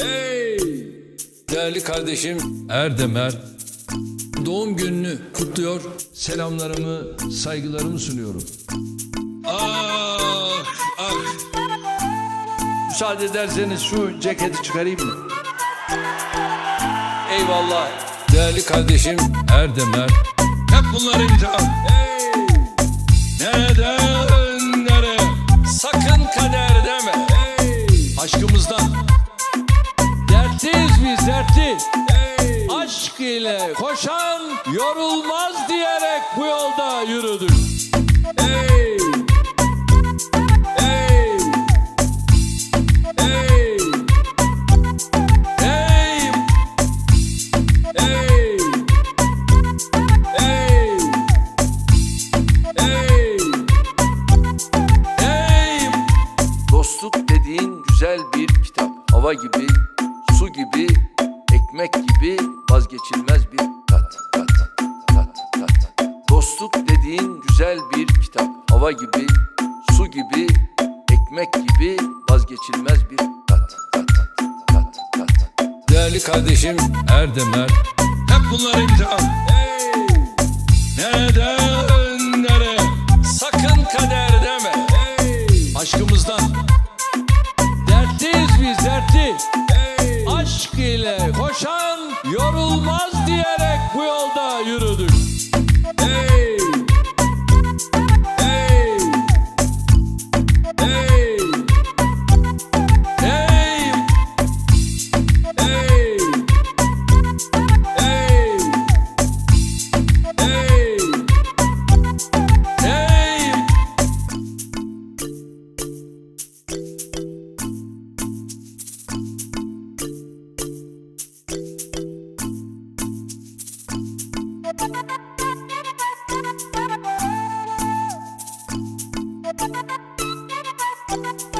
Hey! Değerli kardeşim Erdemer doğum gününü kutluyor. Selamlarımı, saygılarımı sunuyorum. Ah, ah. Müsaade ederseniz şu ceketi çıkarayım mı? Eyvallah. Değerli kardeşim Erdemer. Hep bunlar imtihan. Hey! Neden, nereye? Sakın kader deme. Hey! Aşkımızdan. Dertliyiz biz, dertli. Hey! Aşk ile koşan yorulmaz diyerek bu yolda yürüdük. Hey! Hey! Hey! Hey! Hey! Hey! Hey! Hey! Dostluk dediğin güzel bir kitap. Hava gibi, su gibi, ekmek gibi vazgeçilmez bir tat. Dostluk dediğin güzel bir kitap. Hava gibi, su gibi, ekmek gibi vazgeçilmez bir tat. Değerli kardeşim Erdemer. Hep bunlar imtihan. Hey! Neden, nereye? Sakın kader deme. Hey! Aşkımızdan. Dertliyiz biz, dertli. Hey! Aşk ile koşan yorulmaz diyerek bu yolda yürüdük. Hey! Hey! Hey! Hey! Hey! Hey! Hey! Hey! Thank you.